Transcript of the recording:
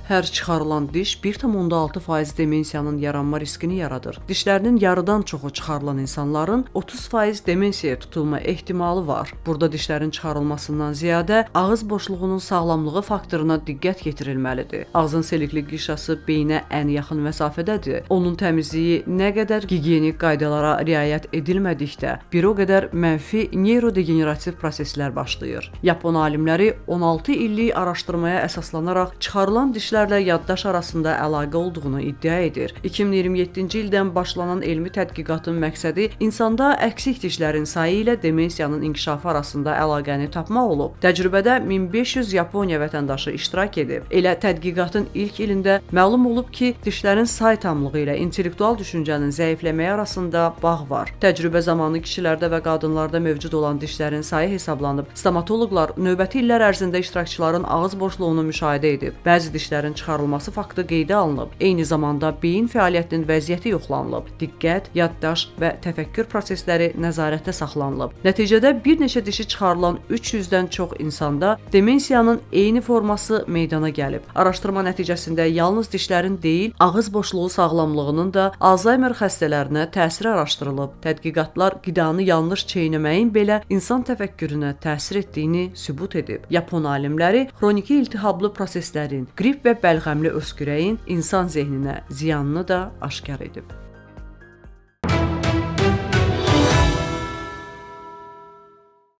Hər çıxarılan diş 1,6% demensiyanın yaranma riskini yaradır. Dişlərinin yarıdan çoxu çıxarılan insanların 30% demensiyaya tutulma ehtimalı var. Burada dişlərin çıxarılmasından ziyadə ağız boşluğunun sağlamlığı faktoruna diqqət yetirilməlidir. Ağzın selikli qişası beyinə ən yaxın məsafədədir. Onun təmizliyi nə qədər gigiyenik qaydalara riayət edilmədikdə, bir o qədər mənfi neyrodegenerativ proseslər başlayır. Yapon alimləri 16 illik araşdırmaya əsaslanaraq çıxarılan dişlərlə yaddaş arasında əlaqə olduğunu iddia edir. 2027-ci ildən başlanan elmi tədqiqatın məqsədi insanda əksik dişlərin sayı ilə demensiyanın inkişafı arasında əlaqəni tapmaq olub. Təcrübədə 1500 Yaponiya vətəndaşı iştirak edib. Elə tədqiqatın ilk ilində məlum olub ki, dişlərin say tamlığı ilə intellektual düşüncənin zəifləməyi arasında bağ var. Təcrübə zamanı kişilərdə və qadınlarda mövcud olan dişlərin sayı hesablanıb. Stomatoloqlar növbəti illər ərzində iştirakçıların ağız boşluğunu müşahidə edib. Bəzi dişlərin çıxarılması faktı qeydə alınıb. Eyni zamanda beyin fəaliyyətinin vəziyyəti yoxlanılıb. Diqqət, yaddaş və təfəkkür prosesləri nəzarətdə saxlanılıb. Nəticədə bir neçə dişi çıxarılan 300-dən çox insanda demensiyanın eyni forması meydana gəlib. Araşdırma nəticəsində yalnız dişlərin deyil, ağız boşluğu sağlamlığının da Alzheimer xəstələrinə təsiri araşdırılıb. Tədqiqatlar qidanı yanlış çeynəməyin belə insan təfəkkürünə təsir etdiyini sübut edib. Yapon alimləri xroniki iltihablı proseslərin, qrip və bəlğəmli öskürəyin insan zehninə ziyanını da aşkar edib.